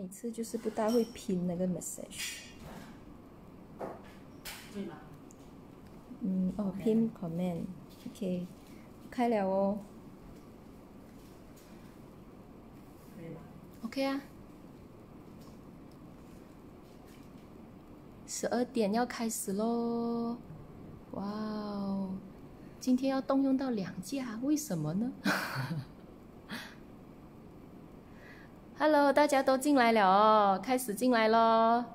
每次就是不大会拼那个 message。 对吗？ 拼 comment。OK， 开了哦。 可以吗 OK 啊。12点要开始咯。哇哦，今天要动用到2架，为什么呢？Hello， 大家都进来了哦，开始进来咯。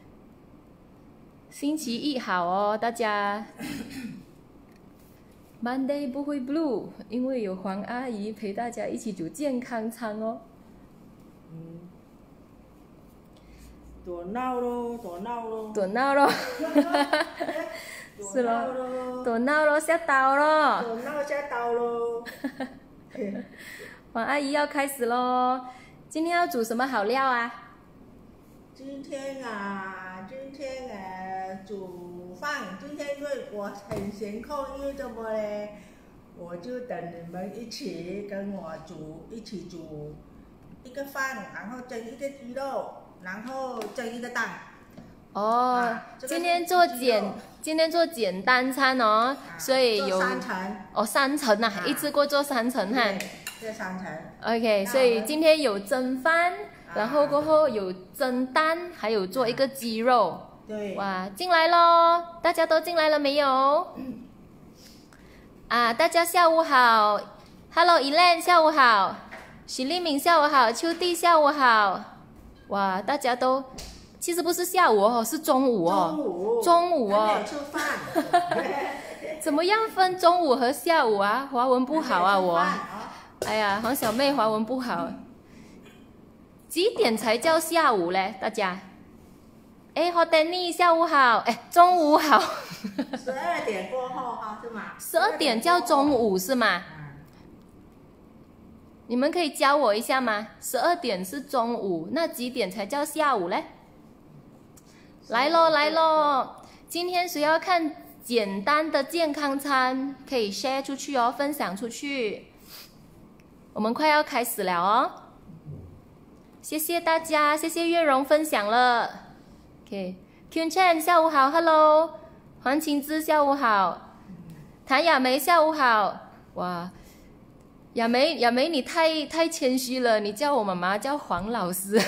星期一好哦，大家。Monday 不会 blue， 因为有黄阿姨陪大家一起煮健康餐哦。 多闹咯，多闹咯。 多闹咯。是咯，多闹咯，下刀咯。 多闹下刀咯。 黄阿姨要开始咯，今天要煮什么好料啊？ 今天煮饭。今天因为我很闲空，因为怎么嘞？我就等你们一起跟我一起煮一个饭，然后蒸一个鸡肉，然后蒸一个蛋。 哦，今天做简单餐哦，所以有 3层。 哦，3层啊，一次过做3层哈。 这3层。 OK， 所以今天有蒸饭，然后过后有蒸蛋，还有做一个鸡肉。 对。 哇，进来咯！大家都进来了没有？大家下午好 ，Hello Elaine 下午好，许立敏下午好，秋弟下午好。哇，大家都。其实不是下午哦，是中午哦。中午哦。 还没有吃饭。 怎么样分中午和下午啊？华文不好啊，我。哎呀，黄小妹华文不好。几点才叫下午嘞？大家？好，Danny 下午好，中午好。 12点过后哈，是吗 ？12点叫中午是吗？你们可以教我一下吗？12点是中午，那几点才叫下午嘞？来咯来咯，今天谁要看简单的健康餐，可以 share 出去哦，分享出去。我们快要开始了哦，谢谢大家，谢谢月荣分享了。OK，Kyun Chen 下午好 ，Hello， 黄晴之下午好，谭雅梅下午好。哇，雅梅你太谦虚了，你叫我妈妈叫黄老师。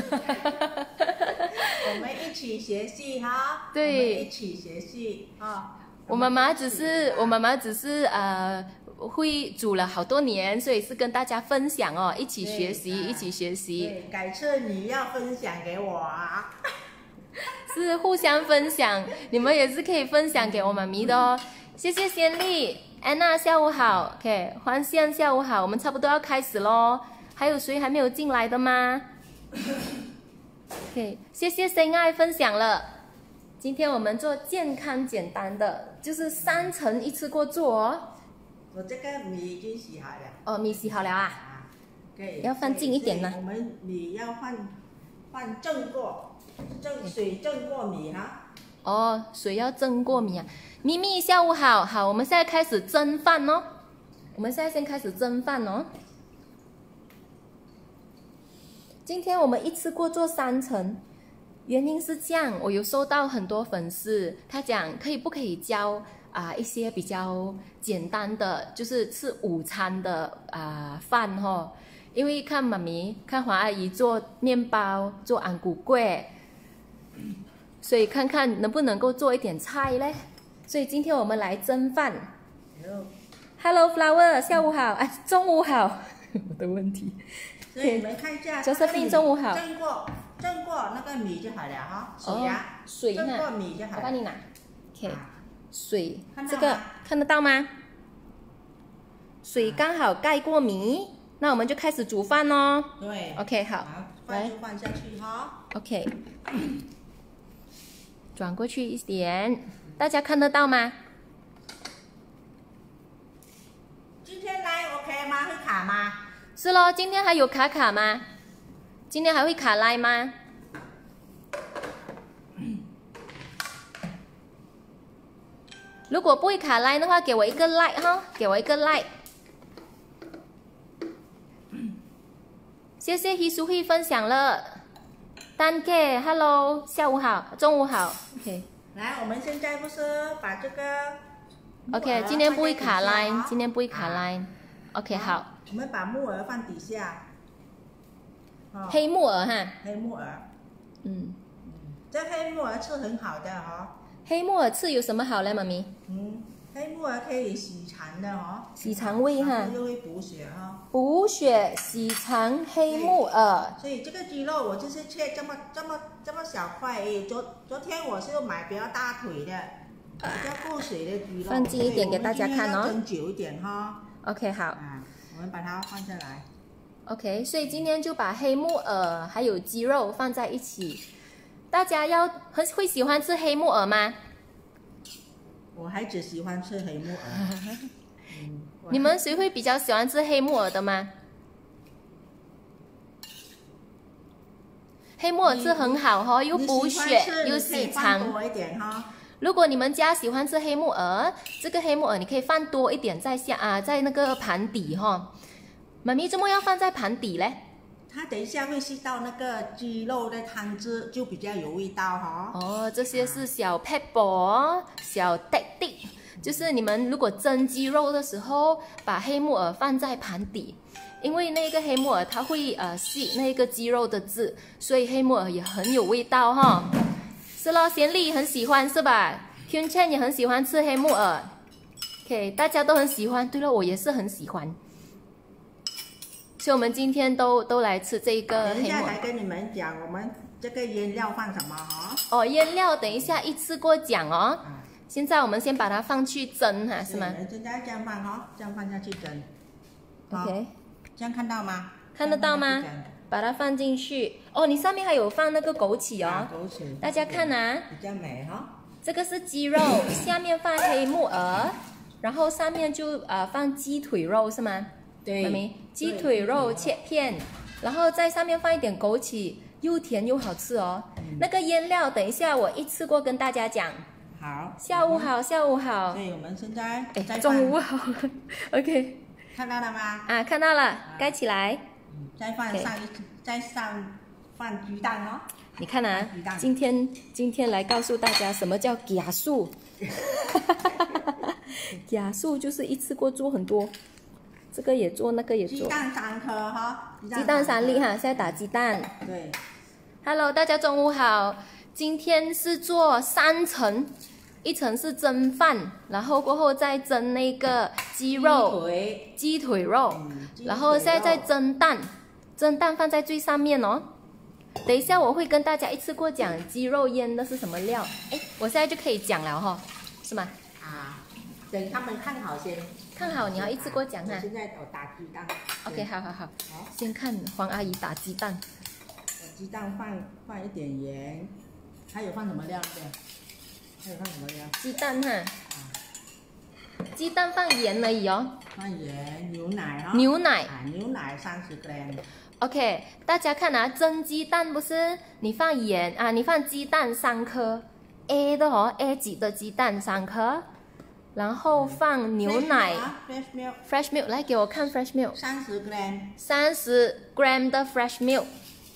我们一起学习哈。 对。 我们一起学习啊。 我妈妈只是会煮了好多年，所以是跟大家分享哦，一起学习，一起学习。 对，改次你要分享给我啊。 是互相分享，你们也是可以分享给我妈咪的哦。谢谢仙丽，安娜下午好 ，OK， 黄宪下午好，我们差不多要开始咯。还有谁还没有进来的吗？OK， 谢谢深爱分享了。今天我们做健康简单的，就是3层一次过做哦。 我这个米已经洗好了。 哦，米洗好了啊。 对。 要放近一点呢。 我们米要放蒸过，水蒸过米哈。 哦，水要蒸过米啊。咪咪下午好，好，我们现在开始蒸饭哦。我们现在先开始蒸饭哦。今天我们一次过做3层，原因是这样，我有收到很多粉丝，他讲不可以教一些比较简单的，就是吃午餐的饭哦，因为看妈咪看黄阿姨做面包，做安骨粿，所以看看能不能够做一点菜嘞。所以今天我们来蒸饭。Hello Flower 下午好，中午好。我的问题。 所以你们看一下， Josephine 中午好。 蒸过那个米就好了哈，水啊， 水蒸过米就好了。 我帮你拿。OK， 水，这个看得到吗？水刚好盖过米，那我们就开始煮饭哦。 对。 OK， 好， 来放下去哈。 OK， 转过去一点，大家看得到吗？ 今天来 OK 吗？会卡吗？ 是咯，今天还有卡吗？今天还会卡赖吗？如果不会卡赖的话，给我一个 like 哈，给我一个 like。谢谢 Hisuhi 分享了。 丹给 ，Hello， 下午好，中午好 ，OK。 来，我们现在不是把这个 OK， 今天不会卡 line， 今天不会卡 line。OK， 好。 我们把木耳放底下。 黑木耳哈。 黑木耳。这黑木耳吃很好的哈。 黑木耳吃有什么好嘞，妈咪？ 黑木耳可以洗肠的哦。 洗肠胃哈。 又会补血哈。 补血、洗肠，黑木耳。 所以这个鸡肉我就是切这么小块而已。昨天我是买比较大腿的，比较过水的鸡肉。 放近一点给大家看哦。 蒸久一点哈。 OK， 好。 我们把它放下来。 OK， 所以今天就把黑木耳还有鸡肉放在一起。大家会喜欢吃黑木耳吗？ 我孩子喜欢吃黑木耳。 你们谁会比较喜欢吃黑木耳的吗？黑木耳吃很好哈，又补血又洗肠。 多一点哈。 如果你们家喜欢吃黑木耳，这个黑木耳你可以放多一点在那个盘底哈。妈咪怎么要放在盘底嘞？ 它等一下会吸到那个鸡肉的汤汁，就比较有味道哈。 哦，这些是小 pepper 小 technique， 就是你们如果蒸鸡肉的时候，把黑木耳放在盘底，因为那个黑木耳它会吸那个鸡肉的汁，所以黑木耳也很有味道哈。是咯，贤丽很喜欢是吧 ？Kun Chen 也很喜欢吃黑木耳。OK， 大家都很喜欢。对了，我也是很喜欢。所以我们今天都来吃这个黑木耳。 等一下才跟你们讲，我们这个腌料放什么哈？ 哦，腌料等一下一次过讲哦。现在我们先把它放去蒸哈，是吗？ 现在这样放哈，这样放下去蒸。 OK， 这样看到吗？ 看得到吗？把它放进去。哦，你上面还有放那个枸杞哦。 枸杞。 大家看啊。 比较美哈。 这个是鸡肉，下面放黑木耳，然后上面就放鸡腿肉是吗？ 对。 妈咪，鸡腿肉切片，然后在上面放一点枸杞，又甜又好吃哦。那个腌料等一下我一次过跟大家讲。 好。 下午好，下午好。 所以我们现在中午好。OK。 看到了吗？ 看到了，盖起来。 再放鸡蛋哦。 你看啊，今天来告诉大家什么叫假数。假数就是一次过做很多，这个也做，那个也做。 鸡蛋3颗哈。 鸡蛋3粒哈，现在打鸡蛋。 对。 Hello， 大家中午好。今天是做3层，一层是蒸饭，然后过后再蒸那个鸡腿肉，然后现在再蒸蛋。蒸蛋放在最上面哦。等一下我会跟大家一次过讲鸡肉腌的是什么料。我现在就可以讲了哈，是吗？ 等他们看好先。 看好，你要一次过讲哈。 现在我打鸡蛋。 OK， 好。先看黄阿姨打鸡蛋。 鸡蛋放一点盐，还有放什么料对？还有放什么料？ 鸡蛋哈。鸡蛋放盐而已哦。 放盐，牛奶哈。 牛奶。 牛奶30 gram。 OK， 大家看啊，蒸鸡蛋不是你放盐你放鸡蛋3颗 ，A 的哦 ，A 级的鸡蛋3颗，然后放牛奶 ，fresh milk， 来给我看 fresh milk， 30 gram， 30 gram 的 fresh milk，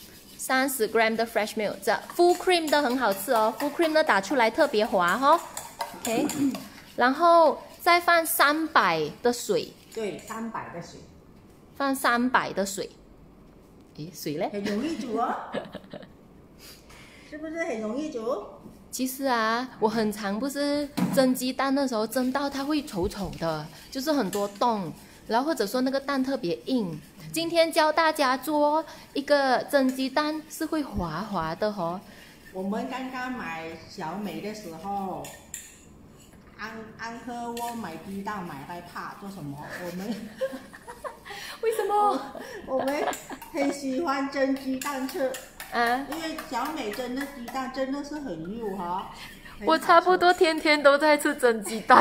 30 gram 的 fresh milk， 这 full cream 的很好吃哦 ，full cream 的打出来特别滑哦 ，OK， 然后再放300的水， 对，300的水， 放300的水。水嘞？ 很容易煮哦，是不是很容易煮？ 其实我很常不是蒸鸡蛋的时候蒸到它会丑丑的，就是很多洞，然后或者说那个蛋特别硬。今天教大家做一个蒸鸡蛋是会滑滑的哦。 我们刚刚买小美的时候，安科我买鸡蛋买害怕，做什么？我们为什么？ 我们很喜欢蒸鸡蛋吃因为小美蒸的鸡蛋真的是很幼哈。 我差不多天天都在吃蒸鸡蛋。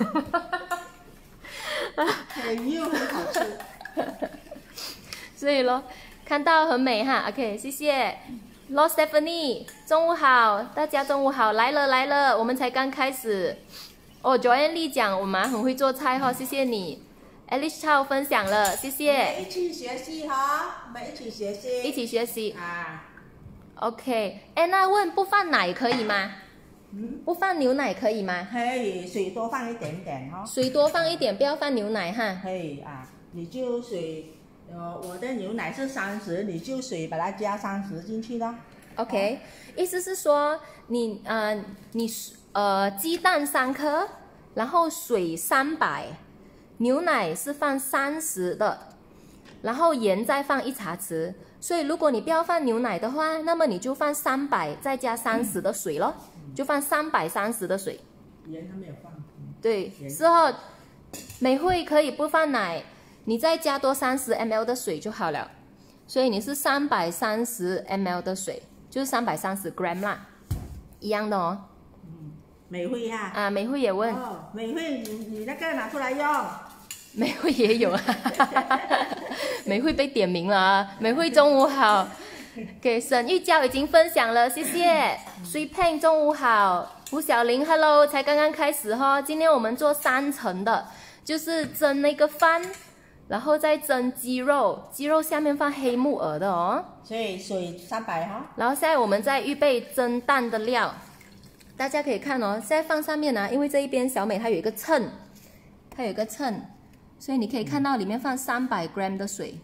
很幼很好吃。 所以咯，看到很美哈 ，OK， 谢谢。Lost Stephanie， 中午好，大家中午好，来了，我们才刚开始。Joanne 丽讲我们很会做菜哈，谢谢你。Alice Chow 分享了，谢谢。 一起学习哈，我们一起学习。 一起学习 OK，Anna 问不放奶可以吗？不放牛奶可以吗？ 可以，水多放一点点哈。 水多放一点，不要放牛奶哈。 可以啊，你就水，我的牛奶是30，你就水把它加30进去咯。 OK，意思是说你鸡蛋3颗，然后水300，牛奶是放30的，然后盐再放1茶匙。所以如果你不要放牛奶的话，那么你就放300再加30的水咯，就放330的水。 盐还没有放。 对，之后美惠可以不放奶，你再加多30 ml 的水就好了。所以你是330 ml 的水，就是330 gram 啦，一样的哦。 美惠哈。 啊，美惠也问。 哦，美惠，你那个拿出来用。 美惠也有啊，美惠被点名了啊！美惠中午好，给沈玉娇已经分享了，谢谢。水佩中午好，胡小玲 ，Hello， 才刚刚开始哈。今天我们做3层的，就是蒸那个饭，然后再蒸鸡肉，鸡肉下面放黑木耳的哦。 所以水300哈。然后现在我们再预备蒸蛋的料，大家可以看哦，现在放上面啊，因为这一边小美它有一个秤，它有一个秤。所以你可以看到里面放300 gram 的水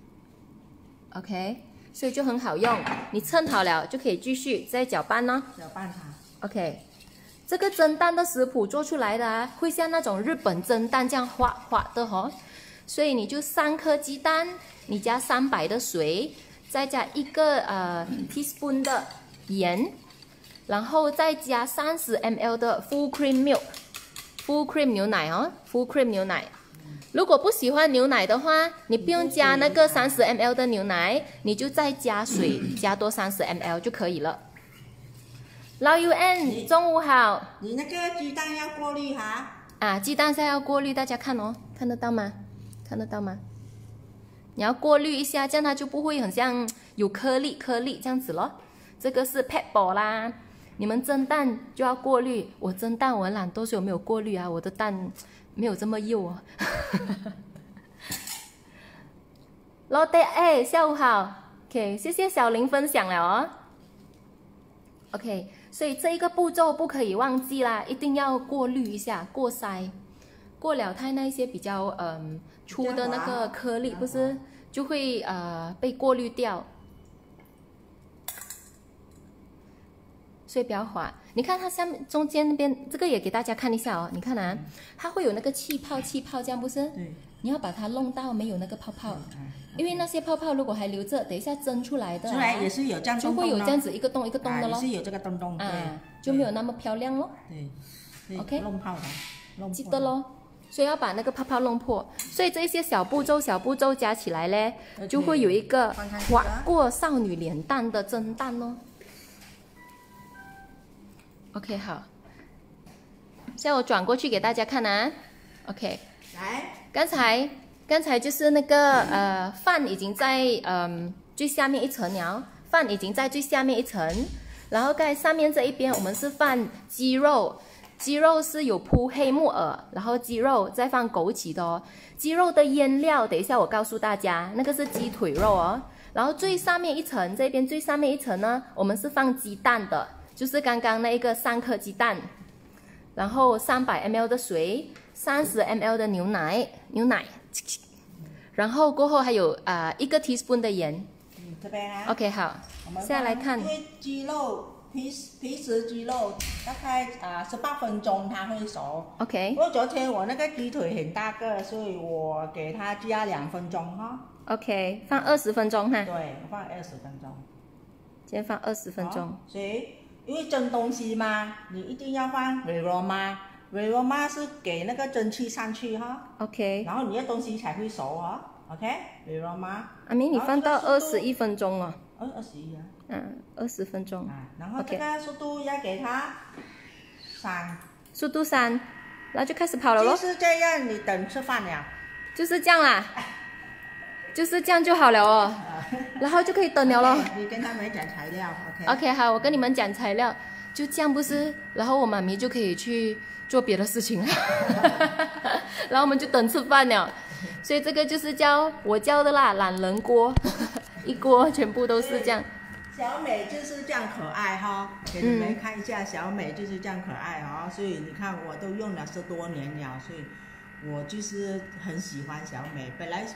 ，OK， 所以就很好用。你称好了就可以继续再搅拌咯。 搅拌它。 OK， 这个蒸蛋的食谱做出来的啊，会像那种日本蒸蛋这样滑滑的哦。所以你就3颗鸡蛋，你加300的水，再加1个teaspoon 的盐，然后再加30 ml 的 full cream milk，full cream 牛奶哦 ，full cream 牛奶。如果不喜欢牛奶的话，你不用加那个30 ml 的牛奶，你就再加水，加多30 ml 就可以了。老 UN， 中午好。 你那个鸡蛋要过滤哈。 啊，鸡蛋现在要过滤，大家看哦，看得到吗？看得到吗？你要过滤一下，这样它就不会很像有颗粒这样子咯。这个是 pet ball 啦，你们蒸蛋就要过滤。我蒸蛋我很懒惰，所以我没有过滤啊，我的蛋没有这么幼哦。罗德，哎，下午好。OK， 谢谢小林分享了哦。OK， 所以这一个步骤不可以忘记啦，一定要过滤一下，过筛，过了它那些比较粗的那个颗粒，不是就会被过滤掉，所以比较滑。你看它下面中间那边，这个也给大家看一下哦。你看啊，它会有那个气泡这样不是？ 对。 你要把它弄到没有那个泡泡，因为那些泡泡如果还留着，等一下蒸出来的， 出来也是有这样就会有这样子一个洞一个洞的咯。 也是有这个洞洞，对， 就没有那么漂亮咯。 对 ，OK， 弄泡它， 记得咯。所以要把那个泡泡弄破。所以这一些小步骤加起来嘞，就会有一个划过少女脸蛋的蒸蛋咯。OK， 好，现在我转过去给大家看啊。OK， 来， 刚才就是那个饭已经在最下面一层了，饭已经在最下面一层，然后在上面这一边我们是放鸡肉，鸡肉是有铺黑木耳，然后鸡肉再放枸杞的哦。鸡肉的腌料等一下我告诉大家，那个是鸡腿肉哦。然后最上面一层，这边最上面一层呢，我们是放鸡蛋的，就是刚刚那一个3颗鸡蛋，然后300 ml 的水，30 ml 的牛奶，然后过后还有1个 teaspoon 的盐。 这边啊。 OK， 好，现在来看。 因为鸡肉皮实鸡肉大概18分钟它会熟。 OK。 因为昨天我那个鸡腿很大个，所以我给它加2分钟哈。 OK， 放20分钟哈。 对，放20分钟。 先放20分钟。 所以因为蒸东西嘛，你一定要放aroma 是给那个蒸汽上去哈。 OK。 然后你的东西才会熟哈。OK，aroma。 阿明，你放到21分钟了。 21啊。 20分钟。 然后这个速度要给它3。 速度3，然后就开始跑了咯。 就是这样，你等吃饭了。 就是这样啦。就是这样就好了哦。然后就可以等了咯。 你跟他们讲材料 OK， 好，我跟你们讲材料，就这样不是？然后我妈咪就可以去做别的事情了。然后我们就等吃饭了。所以这个就是我教的啦，懒人锅，一锅全部都是这样。 小美就是这样可爱哈，给你们看一下，小美就是这样可爱哦。所以你看，我都用了10多年了，所以我就是很喜欢小美。本来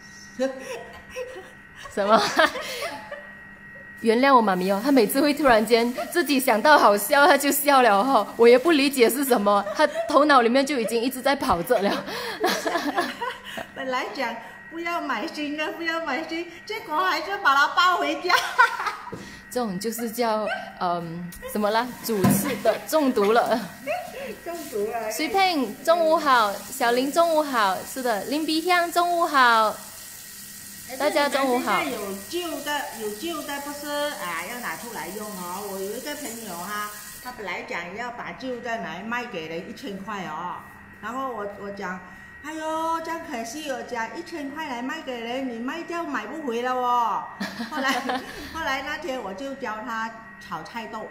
什么？原谅我妈咪哦，她每次会突然间自己想到好笑，她就笑了哈、哦。我也不理解是什么，她头脑里面就已经一直在跑着了。 本来讲不要买新的，不要买新，结果还是把它抱回家。 这种就是叫什么啦？主次的中毒了。 中毒了。 水平中午好，小林中午好，是的，林鼻香中午好，大家中午好。 现在有旧的不是啊，要拿出来用哦。我有一个朋友哈，他本来讲要把旧的来卖给人1000块哦，然后我讲。哎呦，这样可惜哦，讲1000块来卖给人，你卖掉买不回了哦。后来那天我就教他炒菜豆，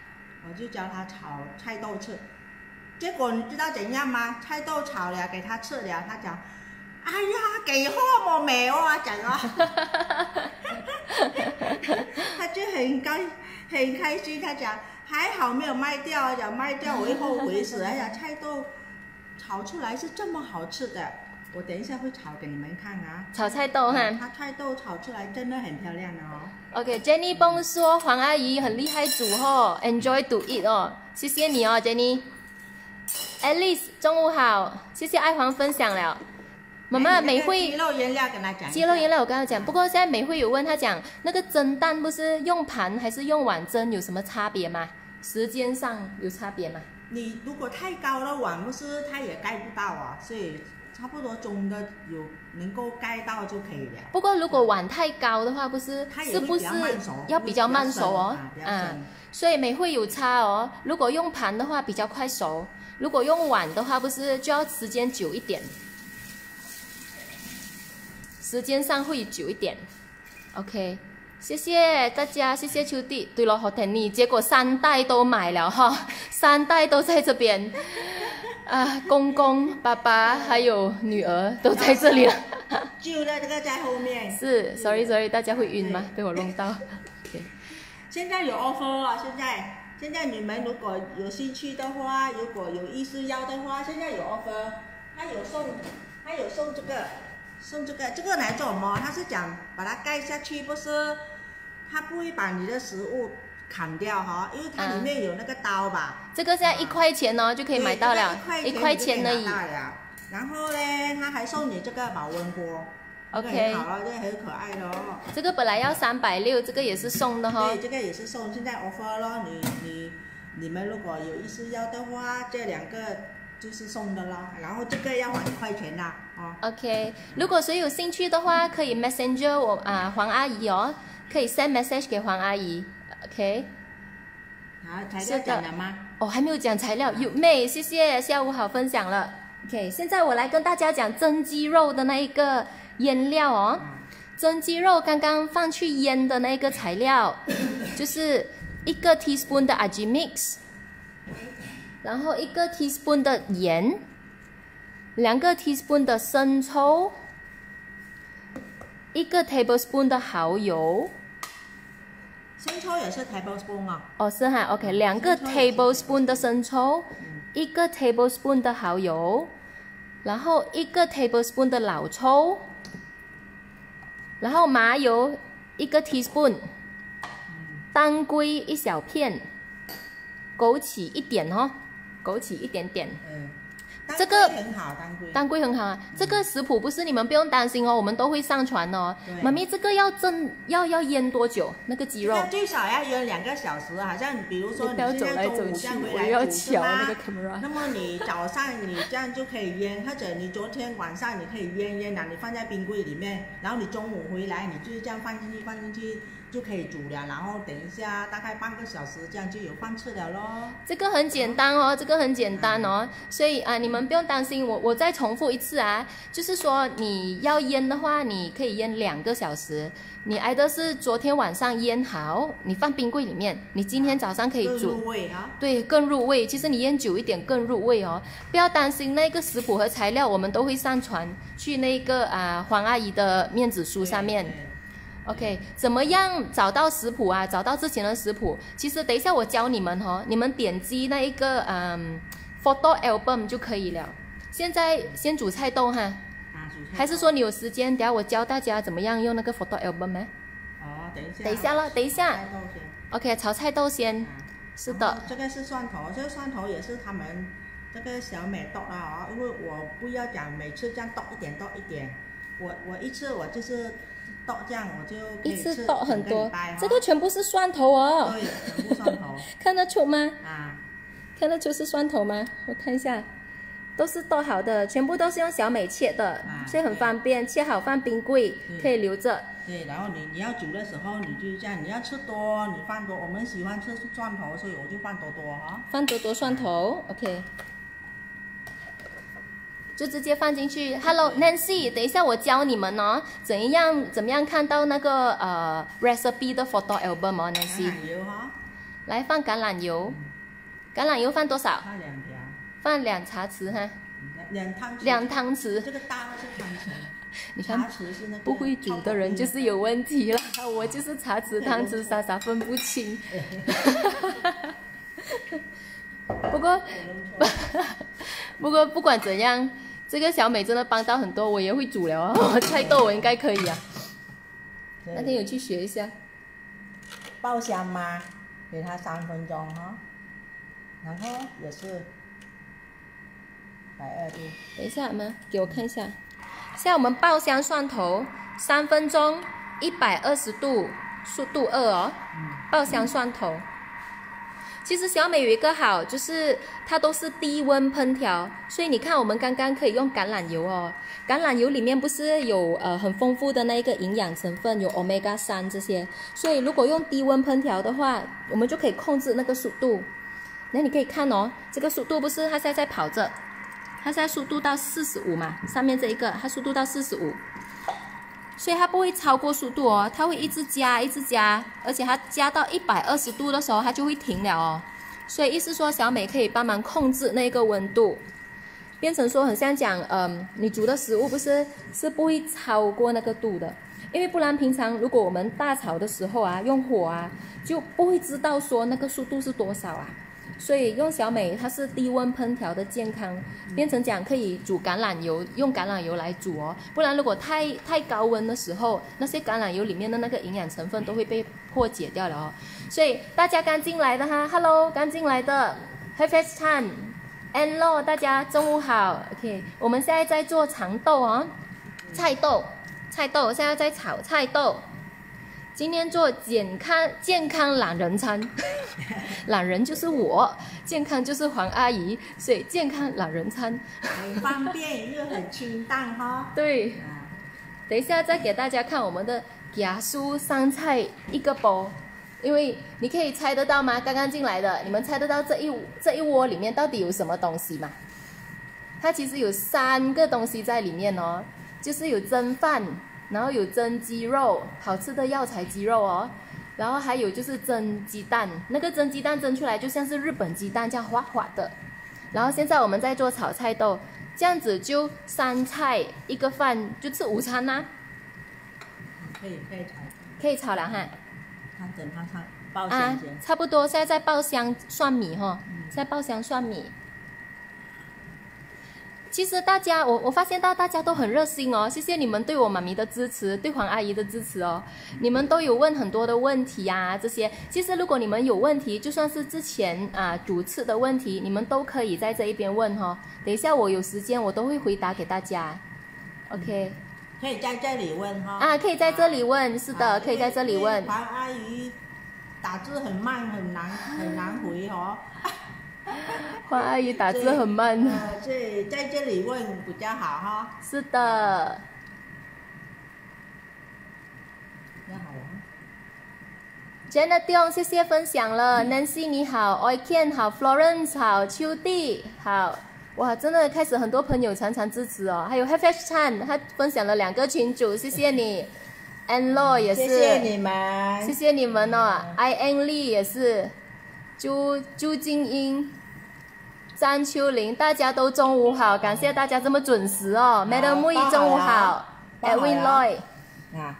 吃。结果你知道怎样吗？菜豆炒了给他吃了，他讲，哎呀，幾好冇味哦，講哦。他就很開心，他講還好沒有賣掉，講賣掉我會後悔死。哎呀，菜豆。炒出来是这么好吃的，我等一下会炒给你们看啊。 炒菜豆哈， 它菜豆炒出来真的很漂亮的哦。 OK，Jenny Bong 说黄阿姨很厉害煮哦 ，Enjoy to eat 哦，谢谢你哦，Jenny。Alice 中午好，谢谢爱黄分享了。妈妈美惠鸡肉原料跟他讲。 鸡肉原料我跟他讲，不过现在美惠有问他讲那个蒸蛋不是用盘还是用碗蒸有什么差别吗？时间上有差别吗？ 你如果太高的碗不是它也盖不到啊，所以差不多中的有能够盖到就可以了。 不过如果碗太高的话，不是是不是要比较慢熟哦？所以美惠有差哦。如果用盘的话比较快熟，如果用碗的话不是就要时间久一点，时间上会久一点。OK。谢谢大家，谢谢秋弟。对了，好甜腻，结果3袋都买了哈，3袋都在这边。啊，公公、爸爸还有女儿都在这里了。 旧的这个在后面。 是 ，sorry， 大家会晕吗？被我弄到。okay. 现在有 offer 啊，现在你们如果有兴趣的话，如果有意思要的话，现在有 offer， 他有送这个来做什么？他是讲把它盖下去，不是？他不会把你的食物砍掉哈，因为它里面有那个刀吧。 这个现在1块钱哦就可以买到了，1块钱而已。 然后呢，他还送你这个保温锅。 OK。 好了，这个很可爱的哦。 这个本来要360，这个也是送的哈。 对，这个也是送，现在 offer 咯。你们如果有意思要的话，这2个。就是送的啦，然后这个要还1块钱啦，哦。 OK， 如果谁有兴趣的话，可以 Messenger 我黄阿姨哦，可以 send message 给黄阿姨 ，OK。 好，材料讲了吗？ 哦，还没有讲材料，有妹，谢谢，下午好分享了。OK， 现在我来跟大家讲蒸鸡肉的那一个腌料哦。蒸鸡肉刚刚放去腌的那个材料，就是1个 teaspoon 的 Aji mix。然后1个 teaspoon 的盐，2个 teaspoon 的生抽，1个 tablespoon 的蚝油。 生抽也是 tablespoon 啊？ 哦，是哈 ，OK， 2个 tablespoon 的生抽，1个 tablespoon 的蚝油，然后1个 tablespoon 的老抽，然后麻油1个 teaspoon， 当归1小片，枸杞1点哦。枸杞1点点，这个很好， 当归很好啊。这个食谱不是你们不用担心哦，我们都会上传哦。妈咪，这个要腌多久？那个鸡肉最少要腌2个小时，好像比如说你现在中午这样回来煮是吗？ 那么你早上你这样就可以腌，或者你昨天晚上你可以腌了，你放在冰柜里面，然后你中午回来你就是这样放进去。就可以煮了，然后等一下大概半个小时，这样就有饭吃了咯。 这个很简单哦，这个很简单哦，所以你们不用担心。我再重复一次啊，就是说你要腌的话，你可以腌2个小时。你挨的是昨天晚上腌好，你放冰柜里面，你今天早上可以煮。 更入味啊。 对，更入味。其实你腌久一点更入味哦。不要担心那个食谱和材料，我们都会上传去那个黄阿姨的面子书上面。 OK， 怎么样找到食谱啊？找到之前的食谱，其实等一下我教你们哦，你们点击那一个photo album 就可以了。现在先煮菜豆哈，还是说你有时间？等下我教大家怎么样用那个 photo album 呢？ 哦，等一下。 等一下了，等一下。OK， 炒菜豆先。是的。 这个是蒜头，这个蒜头也是他们这个小美剁啊，因为我不要讲每次这样剁一点剁一点，我一次我就是剁这样，我就可以吃一次剁很多。这个个全部是蒜头哦。 对，全部蒜头。 看得出吗？ 啊， 看得出是蒜头吗？我看一下，都是剁好的，全部都是用小美切的，所以很方便，切好放冰柜可以留着。 对，然后你要煮的时候，你就这样，你要吃多，你放多。我们喜欢吃蒜头，所以我就放多多哈。 放多多蒜头 ，OK。就直接放进去。Hello Nancy， 等一下我教你们哦，怎么样看到那个recipe 的 photo album 哦 ，Nancy。 橄榄油哈。来放橄榄油，橄榄油放多少？ 放2条。 放2茶匙哈。 2汤匙。 这个大的是汤匙。 你看，不会煮的人就是有问题了。我就是茶匙、汤匙傻分不清。不过不管怎样，这个小美真的帮到很多，我也会煮了哦。菜豆我应该可以啊。那天有去学一下。 爆香吗？给它3分钟哈，然后也是120度。 等一下嘛，给我看一下。现在我们爆香蒜头3分钟，120度，速度2哦。爆香蒜头。其实小美有一个好，就是它都是低温烹调，所以你看我们刚刚可以用橄榄油哦。橄榄油里面不是有很丰富的那个营养成分，有 omega 3这些，所以如果用低温烹调的话，我们就可以控制那个速度。那你可以看哦，这个速度不是它现在在跑着。它现在速度到45嘛，上面这一个它速度到45，所以它不会超过速度哦，它会一直加，而且它加到120度的时候，它就会停了哦。所以意思说小美可以帮忙控制那个温度，变成说很像讲，你煮的食物是不会超过那个度的，因为不然平常如果我们大炒的时候啊，用火啊，就不会知道说那个速度是多少啊。所以用小美它是低温烹调的健康，变成讲可以煮橄榄油，用橄榄油来煮哦，不然如果太高温的时候，那些橄榄油里面的那个营养成分都会被破解掉了哦。所以大家刚进来的哈 ，Hello， 刚进来的 ，Have a time，Hello， 大家中午好 ，OK， 我们现在在做长豆哦，菜豆，现在在炒菜豆。今天做健康懒人餐，懒人就是我，健康就是黄阿姨，所以健康懒人餐很方便又很清淡哈。 对，等一下再给大家看我们的芽蔬香菜一个煲，因为你可以猜得到吗？刚刚进来的，你们猜得到这一锅里面到底有什么东西吗？它其实有3个东西在里面哦，就是有蒸饭。然后有蒸鸡肉，好吃的药材鸡肉哦，然后还有就是蒸鸡蛋，那个蒸鸡蛋蒸出来就像是日本鸡蛋这样滑滑的。然后现在我们在做炒菜豆，这样子就3菜1个饭，就吃午餐啦。可以炒了哈。 看等它爆香先。 差不多，现在在爆香蒜米哈，在爆香蒜米。其实大家，我发现到大家都很热心哦，谢谢你们对我妈咪的支持，对黄阿姨的支持哦。你们都有问很多的问题啊，这些。其实如果你们有问题，就算是之前主次的问题，你们都可以在这一边问哦。等一下我有时间，我都会回答给大家。OK。 可以在这里问哈。 可以在这里问，是的，可以在这里问。 黄阿姨打字很慢，很难回哦。 黄阿姨打字很慢。 所以在这里问比较好哈。 是的。 你好啊。 Janet Diong， 谢谢分享了。Nancy 你好 ，Oiken 好 ，Florence 好，秋弟好。哇，真的开始很多朋友常支持哦。还有 Hafiz Chan， 他分享了2个群组，谢谢你。Anlo 也是。 谢谢你们。 谢谢你们哦。I N Lee 也是。朱静英。张秋玲，大家都中午好，感谢大家这么准时哦。Madam Mui 中午好 ，Edwin Loy，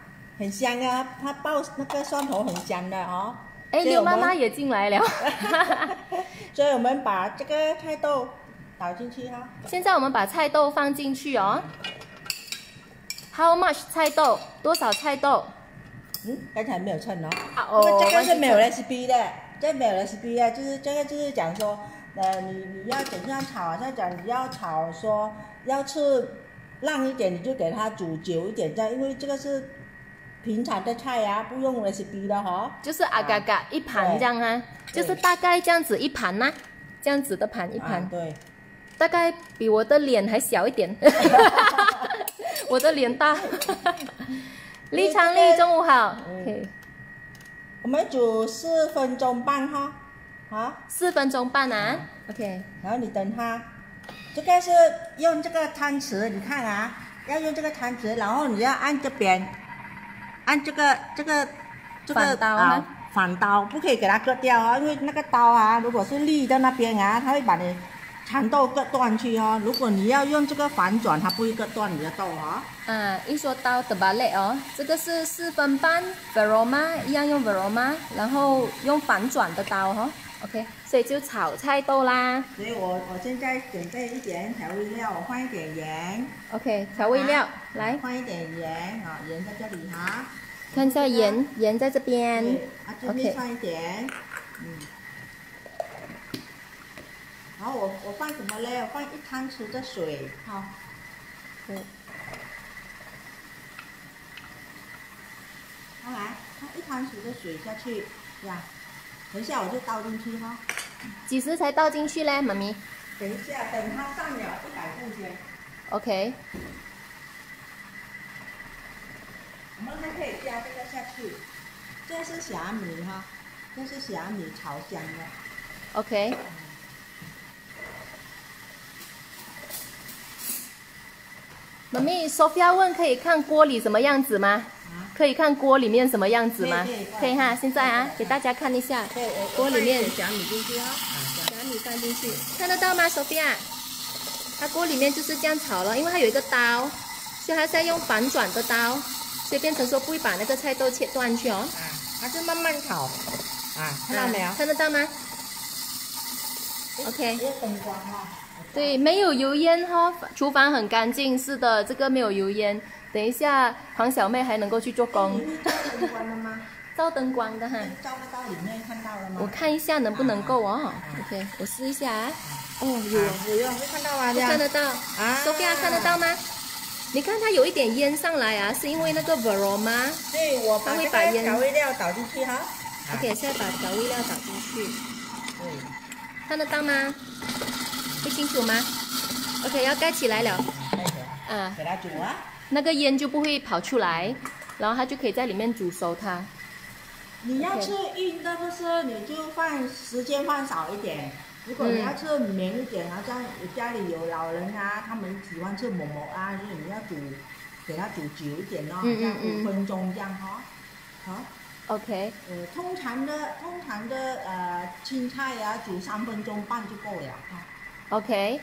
很香啊，它爆那个蒜头很香的哦。 哎，刘妈妈也进来了。 所以我们把这个菜豆倒进去哈。 现在我们把菜豆放进去哦。How much 菜豆？多少菜豆？ 刚才没有称哦。 哦， 这个是没有 recipe 的，这没有 recipe 的，就是这个就是讲说，你要怎样炒，好像讲你要炒说要吃烂一点，你就给它煮久一点，这样，因为这个是平常的菜啊，不用 recipe 的哈。 就是阿嘎嘎一盘这样啊，就是大概这样子一盘呐，这样子的盘一盘。 对。 大概比我的脸还小一点。我的脸大。李昌丽，中午好。OK。 我们煮4分钟半哈，好。 4分钟半啊。OK。 然后你等它，这个是用这个汤匙，你看啊，要用这个汤匙，然后你要按这边，按这个反刀啊， 反刀不可以给它割掉啊，因为那个刀啊，如果是立在那边啊，它会把你蚕豆割断去哦。如果你要用这个反转，它不会割断你的豆啊。 一说刀的巴类哦，这个是4分半 Varoma， 一样用 Varoma， 然后用反转的刀哈。OK， 所以就炒菜豆啦。 所以我现在准备一点调味料，我放一点盐。 OK， 调味料来。 放一点盐啊，盐在这里哈。 看一下盐在这边。 这边放一点。然后我放什么嘞？我放1汤匙的水，好。好来，放1汤匙的水下去，呀。等一下我就倒进去哈。 几时才倒进去嘞，妈咪？ 等一下，等它上了100度先。 OK。 我们还可以加这个下去，这是虾米哈，这是虾米炒香的。 OK。妈咪 ，Sophia 问可以看锅里什么样子吗？可以看锅里面什么样子吗？可以哈，现在啊，给大家看一下，锅里面虾米进去啊， 虾米放进去，看得到吗 ，Sophia？ 它锅里面就是这样炒了，因为它有一个刀，所以它在用反转的刀，所以变成说不会把那个菜豆切断去哦。 它是慢慢炒，看到没有？ 看得到吗 ？OK。 灯光哈。 对，没有油烟哈，厨房很干净。是的，这个没有油烟。等一下，黄小妹还能够去做工。 照灯光了吗？ 照灯光的哈。 照不到里面看到了吗？ 我看一下能不能够哦。OK， 我试一下啊。哦， 有，会看到啊， 看得到。Sophia 看得到吗？你看它有一点烟上来啊，是因为那个 Varoma。 对，我把这个调味料倒进去哈。 OK， 现在把调味料倒进去。对。看得到吗？会清楚吗 ？OK， 要盖起来了。 给它煮啊。 那个烟就不会跑出来，然后它就可以在里面煮熟它。 你要吃硬的不是，你就时间放少一点。如果你要吃绵一点，好像家里有老人啊，他们喜欢吃馍馍啊，所以你要给它煮久一点咯，像5分钟这样哈。好。 OK。 通常的青菜啊，煮3分钟半就够了哈。 OK。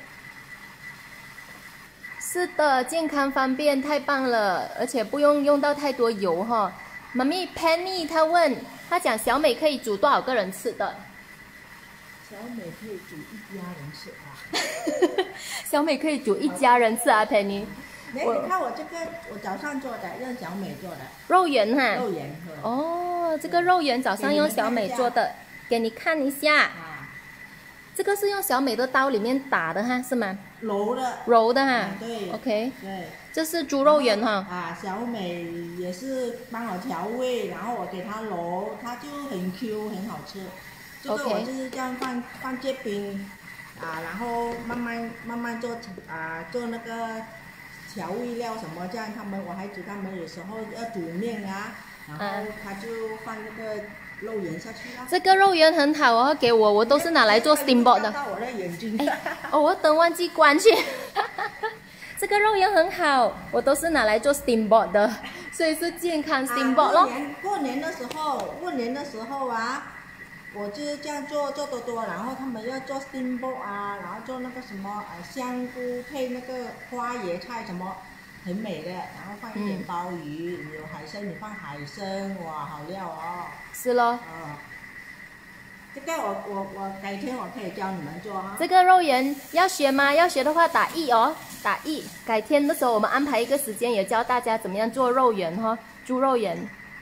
是的，健康方便，太棒了，而且不用用到太多油哈。妈咪 Penny 她问，她讲小美可以煮多少个人吃的？ 小美可以煮1家人吃啊。 小美可以煮1家人吃啊 ，Penny。 你看我这个，我早上做的，用小美做的。 肉圆哈。 肉圆。 哦，这个肉圆早上用小美做的，给你看一下。这个是用小美的刀里面打的哈，是吗？揉的哈。 对。 OK。 对。 这是猪肉圆哈。 小美也是帮我调味，然后我给它揉，它就很 Q， 很好吃。这个我就是这样放这边，然后慢慢做做那个调味料什么，这样我孩子他们有时候要煮面啊，然后他就放那个肉圆下去啦。 这个肉圆很好哦，给我都是拿来做 steamboat 的。 到我的眼睛。 我等忘记关去。这个肉圆很好，我都是拿来做 steamboat 的，所以是健康 steamboat 咯。 过年的时候啊，我就是这样做多，然后他们要做 steamboat 啊，然后做那个什么香菇配那个花椰菜什么， 很美的，然后放一点鲍鱼，有海参你放海参，哇，好料哦。 是咯。 哦，这个我改天我可以教你们做啊。 这个肉圆要学吗？要学的话打1哦，打1。改天的时候我们安排一个时间，也教大家怎么样做肉圆哈，猪肉圆。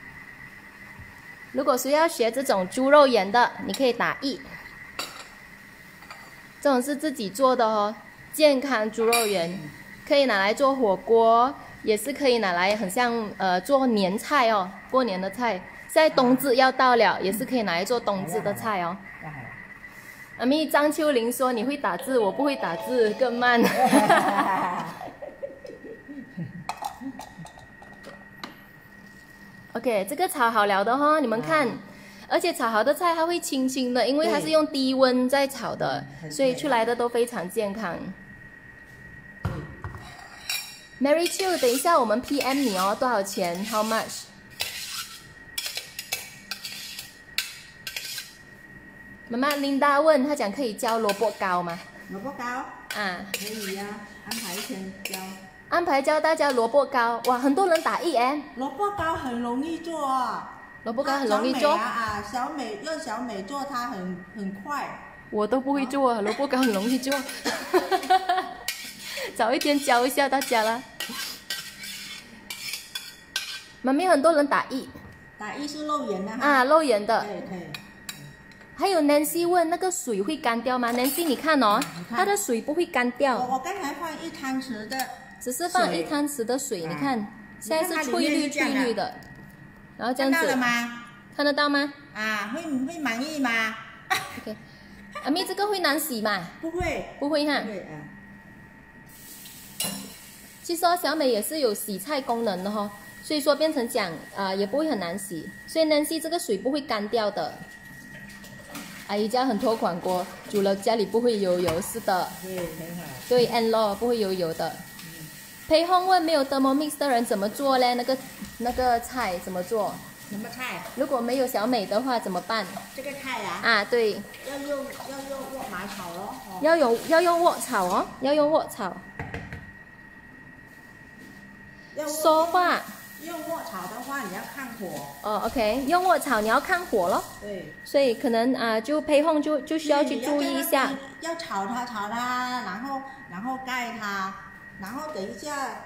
如果是要学这种猪肉圆的，你可以打1。这种是自己做的哦，健康猪肉圆，可以拿来做火锅，也是可以拿来很像做年菜哦，过年的菜。现在冬至要到了，也是可以拿来做冬至的菜哦。阿咪张秋玲说你会打字，我不会打字，更慢。OK， 这个炒好了的哈，你们看。而且炒好的菜它会轻轻的，因为它是用低温在炒的，所以出来的都非常健康。Mary Chu， 等一下我们 PM 你哦，多少钱 ？How much？ 妈妈 Linda 问，她讲可以教萝卜糕吗？ 萝卜糕啊， 可以呀，安排一天教。 安排教大家萝卜糕，哇，很多人打1哎。 萝卜糕很容易做啊。 萝卜糕很容易做啊，小美用小美做，它很快。 我都不会做啊，萝卜糕很容易做。早一天教一下大家啦。妈咪很多人打1， 打1是肉圆的哈。 啊，肉圆的。 可以。 还有 Nancy 问那个水会干掉吗 ？Nancy 你看哦，它的水不会干掉。 我刚才放1汤匙的， 只是放1汤匙的水，你看现在是翠绿的。然后这样子， 看到了吗？ 看得到吗？ 啊，会满意吗 ？OK， 阿咪这个会难洗吗？ 不会， 不会哈。 对啊。 其实小美也是有洗菜功能的哈，所以说变成讲也不会很难洗，所以 Nancy 这个水不会干掉的。阿姨家很多款锅，煮了家里不会有油，是的。 对，很好。 对 ，and law 不会有油的。裴红问没有 Thermomix 的人怎么做嘞？那个菜怎么做？ 什么菜？ 如果没有小美的话怎么办？ 这个菜啊？ 啊，对。 要用锅马炒咯。 要用鑊炒哦，要用鑊炒。说话。 用鑊炒的话，你要看火。 哦 ，OK， 用鑊炒你要看火咯。 对。 所以可能就配烘就需要去注意一下。 要炒它，然后盖它。然后等一下，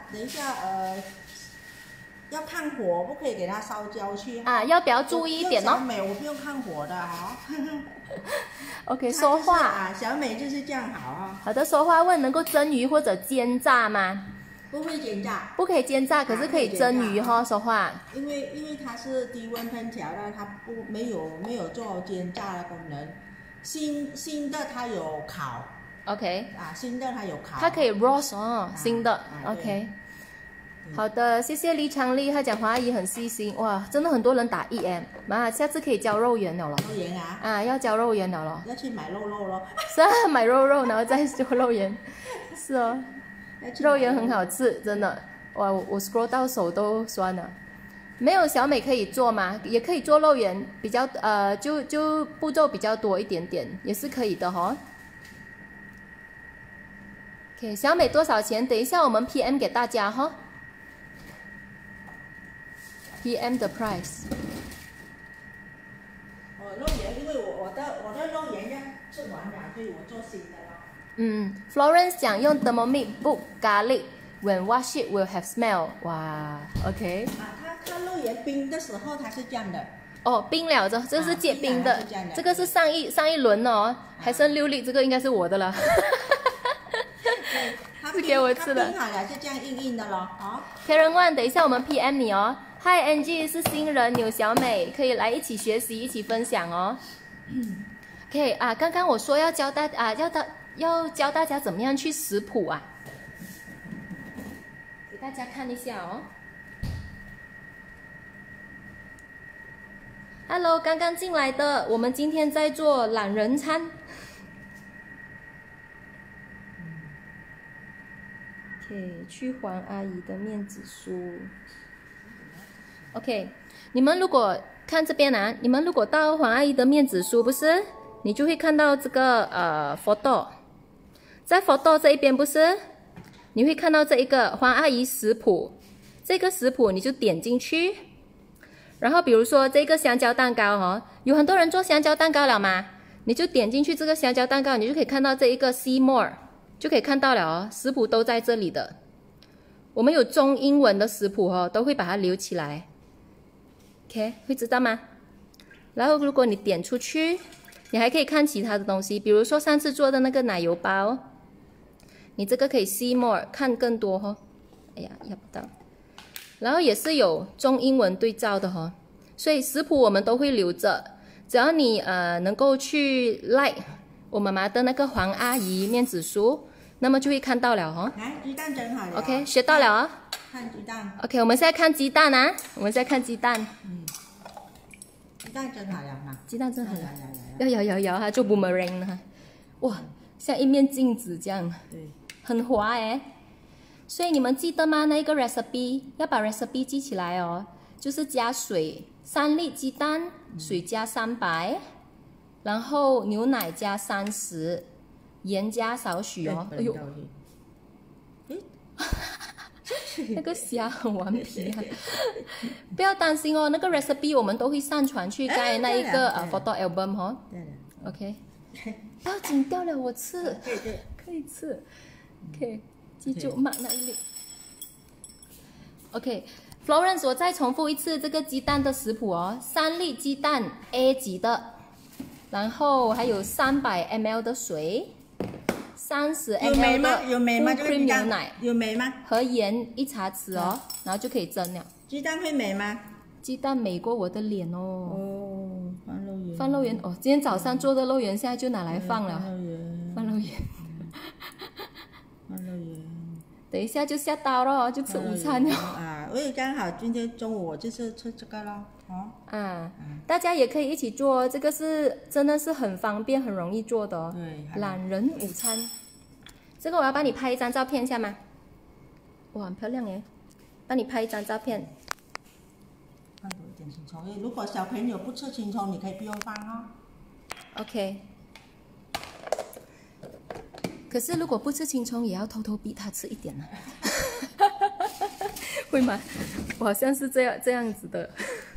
要看火，不可以给它烧焦去。 啊，要不要注意一点哦？ 小美，我不用看火的哈。 OK， 说话啊，小美就是这样好啊。 好的，说话问能够蒸鱼或者煎炸吗？ 不会煎炸。 不可以煎炸，可是可以蒸鱼哈，说话。 因为它是低温烹调的，它没有做煎炸的功能。新的它有烤。 OK， 啊，新的它有烤， 它可以 roast 哦，新的 OK。好的，谢谢李长丽，她讲黄阿姨很细心，哇，真的很多人打1M，妈，下次可以教肉圆了咯。 肉圆啊？ 啊，要教肉圆了咯。 要去买肉咯。 是啊，买肉然后再做肉圆，是哦，肉圆很好吃，真的，哇，我 scroll 到手都酸了。没有小美可以做吗？也可以做肉圆，比较就步骤比较多一点点，也是可以的哈。OK， 小美多少钱？等一下我们 PM 给大家哈。PM 的 price。 肉圆，因为我的肉圆要吃完了，所以我做新的咯。 Florence 讲用 Thermomix book garlic when wash it will have smell。哇 ，OK。 啊，它肉圆冰的时候它是这样的。 哦，冰了这是结冰的，这个是上一轮哦，还剩6粒，这个应该是我的了。是给我吃的。 冰好了就这样硬硬的咯，哦。 Karen Wan， 等一下我们 PM 你哦。Hi Angie 是新人，有小美可以来一起学习，一起分享哦。OK 啊，刚刚我说要教大家怎么样去食谱啊，给大家看一下哦。Hello， 刚刚进来的，我们今天在做懒人餐。OK， 去黄阿姨的面子书。OK， 你们如果看这边啊，你们如果到黄阿姨的面子书，不是，你就会看到这个photo， 在 photo 这一边不是， 你会看到这一个黄阿姨食谱，这个食谱你就点进去，然后比如说这个香蕉蛋糕哦，有很多人做香蕉蛋糕了嘛，你就点进去这个香蕉蛋糕，你就可以看到这一个 See More， 就可以看到了哦，食谱都在这里的。我们有中英文的食谱哦，都会把它留起来。OK， 会知道吗？然后如果你点出去，你还可以看其他的东西，比如说上次做的那个奶油包，你这个可以 See More 看更多哦。哎呀，要不到。然后也是有中英文对照的哦，所以食谱我们都会留着，只要你能够去 like 我妈妈的那个黄阿姨面子书，那么就会看到了哦。 来，鸡蛋蒸好了。 OK， 学到了啊、哦。 看鸡蛋。 OK， 我们现在看鸡蛋啊，我们现在看鸡蛋。 鸡蛋蒸好了嘛？ 鸡蛋蒸好了。 来， 要摇它就 boomerang 了。哇，像一面镜子这样。 对。 很滑哎。所以你们记得吗？那个 recipe 要把 recipe 记起来哦，就是加水3粒鸡蛋，水加300，然后牛奶加30，盐加少许哦。哎呦，那个虾很顽皮啊！不要担心哦，那个 recipe 我们都会上传去盖那一个photo album 哦。OK， 不要紧，掉了我吃，可以吃。OK。记住 mark 那一粒。OK，Florence， 我再重复一次这个鸡蛋的食谱哦，3粒鸡蛋 A 级的，然后还有300 ml 的水，30 ml 的 full cream 牛奶， 有霉吗？ 和盐1茶匙哦，然后就可以蒸了。 鸡蛋会霉吗？ 鸡蛋美过我的脸哦。 哦，放肉圆。 放肉圆哦，今天早上做的肉圆，现在就拿来放了。放肉圆。 放肉圆。 等一下就下刀了，就吃午餐了。 啊，我也刚好今天中午我就是吃这个咯。 大家也可以一起做，这个是真的是很方便、很容易做的哦。 对。 懒人午餐，这个我要帮你拍一张照片一下吗？哇，很漂亮耶！帮你拍一张照片。 放多一点青葱，如果小朋友不吃青葱，你可以不用放哦。 OK。可是如果不吃青葱，也要偷偷逼他吃一点呢、会吗？我好像是这样子的。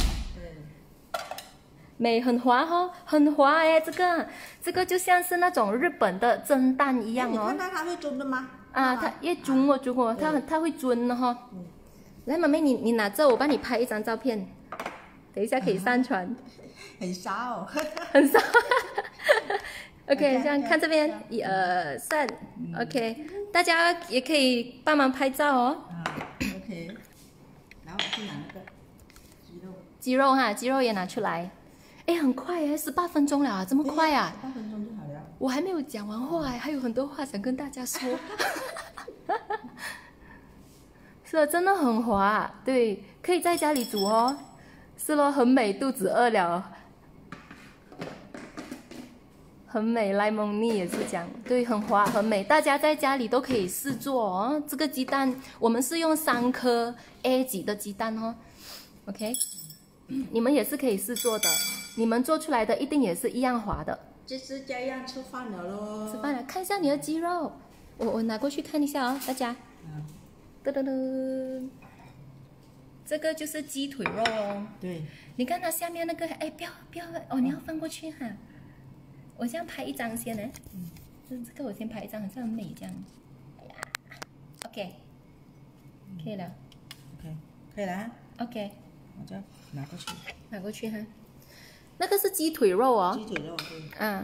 美很滑哦，很滑哎，这个就像是那种日本的蒸蛋一样哦。 你看到它会蒸的吗？ 它越蒸哦，它会蒸的哈。来，妈咪，你拿着，我帮你拍一张照片，等一下可以上传。 很骚。 很骚。OK， 这样看这边，1、2、3 ，OK， 大家也可以帮忙拍照哦。 OK， 然后去拿那个鸡肉哈，鸡肉也拿出来。哎，很快哎，18分钟了啊，这么快啊 ？18分钟就好了。 我还没有讲完话哎，还有很多话想跟大家说。是啊，真的很滑，对，可以在家里煮哦。是咯，很美，肚子饿了。很美，莱蒙尼也是讲，对，很滑，很美，大家在家里都可以试做哦。这个鸡蛋我们是用3颗 A 级的鸡蛋哦 ，OK， 你们也是可以试做的，你们做出来的一定也是一样滑的。 就是这样吃饭了咯。 吃饭了，看一下你的鸡肉，我拿过去看一下哦，大家。噔噔噔，这个就是鸡腿肉哦。 对。 你看它下面那个，哎，不要哦，你要放过去哈。我这样拍一张先呢，这个我先拍一张，好像很美这样。OK， 可以了。 OK， 可以了。 OK， 我就拿过去。 拿过去哈。那个是鸡腿肉哦。 鸡腿肉对。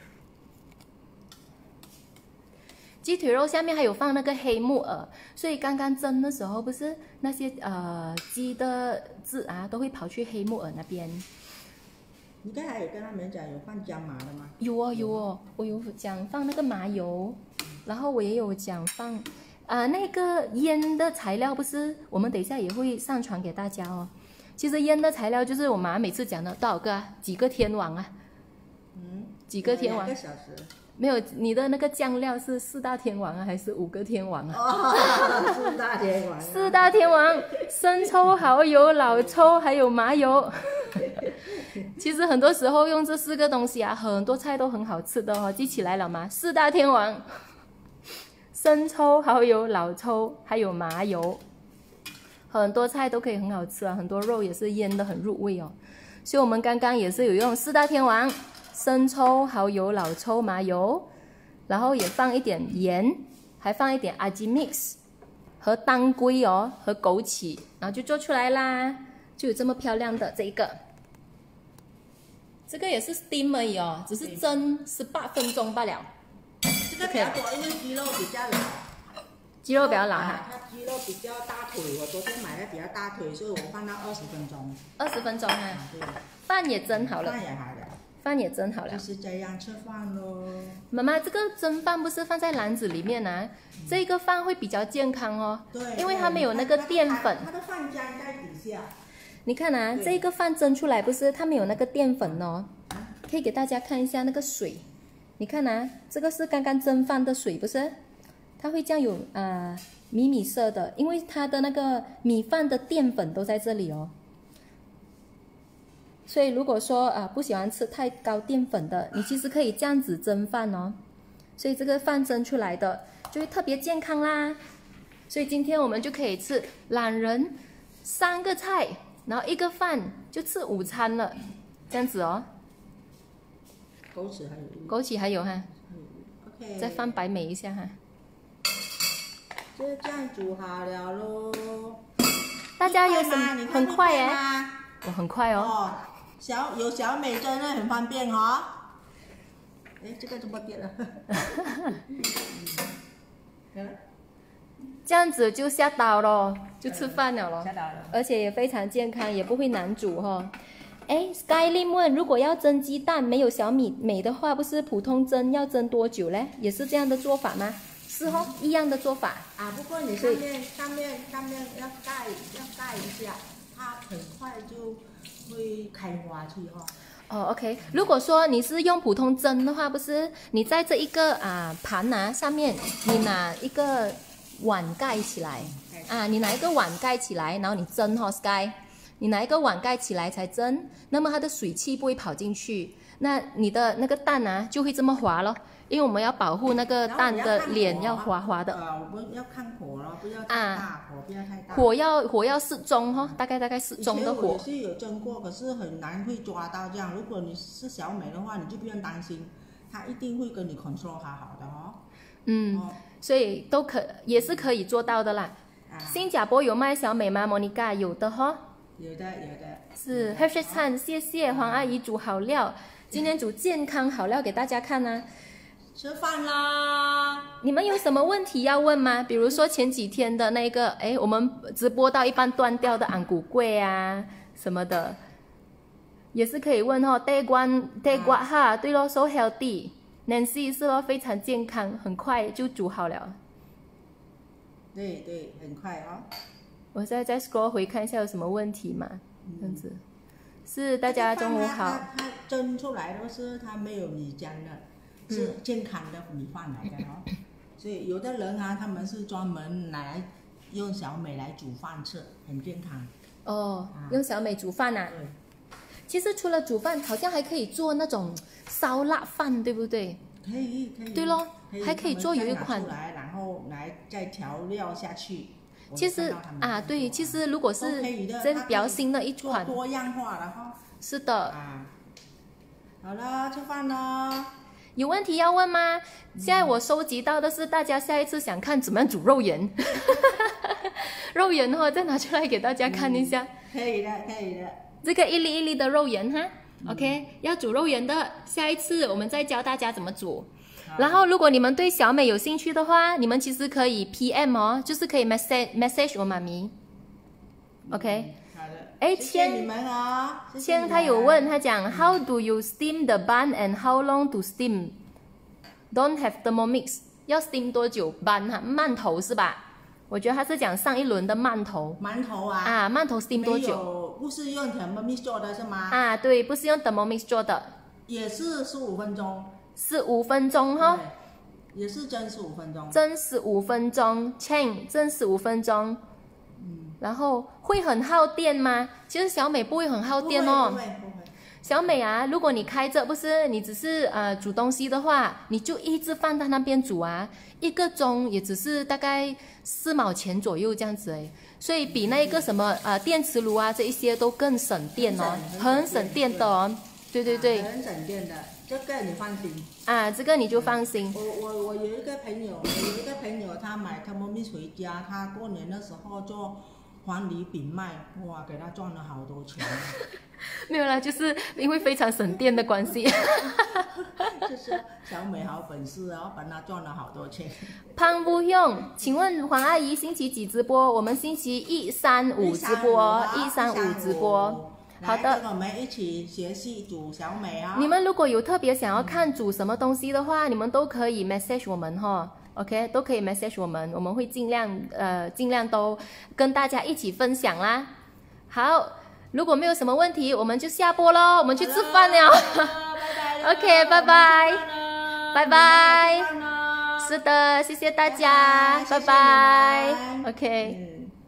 鸡腿肉下面还有放那个黑木耳，所以刚刚蒸的时候不是那些鸡的汁啊都会跑去黑木耳那边。 你刚才有跟他们讲有放姜麻的吗？ 有哦，我有讲放那个麻油，然后我也有讲放那个腌的材料，不是我们等一下也会上传给大家哦。其实腌的材料就是我妈每次讲的多少个啊？几个天王啊？几个天王？2 个小时。 没有，你的那个酱料是4大天王啊，还是5个天王啊 ？4大天王。 4大天王，生抽、蚝油、老抽，还有麻油。其实很多时候用这4个东西啊，很多菜都很好吃的哦。记起来了吗？4大天王。 生抽、蚝油、老抽，还有麻油，很多菜都可以很好吃啊，很多肉也是腌得很入味哦。所以我们刚刚也是有用四大天王：生抽、蚝油、老抽、麻油，然后也放一点盐，还放一点阿基 mix 和当归哦，和枸杞，然后就做出来啦，就有这么漂亮的这一个。这个也是 steam 而已哦，只是蒸18分钟罢了。 这个比较多，因为鸡肉比较老。 鸡肉比较老哈。 它鸡肉比较大腿，我昨天买的比较大腿，所以我放到20分钟。 20分钟哈。 对。 饭也蒸好了。 饭也好了。 饭也蒸好了。 就是这样吃饭咯。 妈妈，这个蒸饭不是放在篮子里面啊？这个饭会比较健康哦。 对。 因为它没有那个淀粉。 它的饭浆在底下。 你看啊，这个饭蒸出来不是它没有那个淀粉哦。可以给大家看一下那个水。你看啊，这个是刚刚蒸饭的水，不是？它会这样有米米色的，因为它的那个米饭的淀粉都在这里哦。所以如果说不喜欢吃太高淀粉的，你其实可以这样子蒸饭哦。所以这个饭蒸出来的就会特别健康啦。所以今天我们就可以吃懒人3个菜，然后1个饭就吃午餐了，这样子哦。 枸杞还有。 枸杞还有哈。 OK。 再放白梅一下哈。 就这样煮好了咯。 大家有什么？很快哎。我很快哦。 有小美真的很方便哦。哎，这个怎么变了？ 这样子就下刀咯，就吃饭了咯。 下刀了。 而且也非常健康，也不会难煮哈。哎 ，Skylim 问，如果要蒸鸡蛋没有小米美的话，不是普通蒸要蒸多久嘞？也是这样的做法吗？是哦，一样的做法。 不过你上面要盖一下，它很快就会开花去哈。 OK， 如果说你是用普通蒸的话，不是你在这一个盘上面，你拿一个碗盖起来你拿一个碗盖起来，然后你蒸哈 Sky。你拿一个碗盖起来才蒸，那么它的水汽不会跑进去，那你的那个蛋就会这么滑咯。因为我们要保护那个蛋的脸要滑滑的。 我们要看火咯，不要太大，火不要太大。 火要适中哈，大概适中的火。 我是有蒸过，可是很难会抓到这样。如果你是小美的话，你就不用担心，它一定会跟你 control 好的哦。 所以也是可以做到的啦。新加坡有卖小美吗？莫妮卡有的哈。 有的。 是 h e r s h e 灿，谢谢黄阿姨煮好料，今天煮健康好料给大家看啊。 吃饭啦！ 你们有什么问题要问吗？比如说前几天的那个，我们直播到一半断掉的安骨桂什么的，也是可以问哦。地瓜哈，对咯 ，so healthy。Nancy 是咯，非常健康，很快就煮好了。 对，很快哦。 我现在再 scroll 回看一下有什么问题吗？这样子，是大家中午好。 它蒸出来的是它没有米浆的，是健康的米饭来的哦。所以有的人他们是专门来用小美来煮饭吃，很健康。 用小美煮饭啊？ 对。 其实除了煮饭，好像还可以做那种烧腊饭，对不对？ 可以。 对咯，还可以做有一款。 然后来再调料下去。 其实对，其实如果是这比较新的一款， 多样化了哈。 是的。 好了，吃饭了。 有问题要问吗？现在我收集到的是大家下一次想看怎么样煮肉圆，肉圆的话再拿出来给大家看一下。 可以的。 这个一粒一粒的肉圆哈，OK， 要煮肉圆的，下一次我们再教大家怎么煮。然后，如果你们对小美有兴趣的话，你们其实可以 PM 哦，就是可以 message 我妈咪 ，OK。 好的。谢谢你们千他有问，他讲 How do you steam the bun and how long to steam? Don't have Thermomix， 要 steam 多久 bun 哈？馒头是吧？我觉得他是讲上一轮的馒头。 馒头馒头 steam 多久？ 不是用 Thermomix 做的是吗？ 对，不是用 Thermomix 做的。 也是15分钟。 15分钟哈， 也是蒸15分钟。 蒸15分钟 ，chain 蒸15分钟。然后会很耗电吗？其实小美不会很耗电哦。 不会。 小美啊，如果你开着不是你只是煮东西的话，你就一直放在那边煮啊，1个钟也只是大概4毛钱左右这样子哎，所以比那个什么电磁炉啊这一些都更省电哦，很省电的哦，对对对， 很省电的，这个你放心啊，这个你就放心。 我有一个朋友，他买 Thermomix 回家，他过年的时候做黄梨饼卖，哇，给他赚了好多钱。 没有啦，就是因为非常省电的关系。 就是小美好本事，然后帮他赚了好多钱。 胖不用，请问黄阿姨星期几直播？我们星期1、3、5直播，1、3、5直播。好的， 我们一起学习煮小美啊。 你们如果有特别想要看煮什么东西的话，你们都可以 message 我们哈。OK， 都可以 message 我们，我们会尽量都跟大家一起分享啦。好。如果没有什么问题，我们就下播咯，我们去吃饭了。OK， 拜拜，拜拜。是的，谢谢大家，拜拜。OK。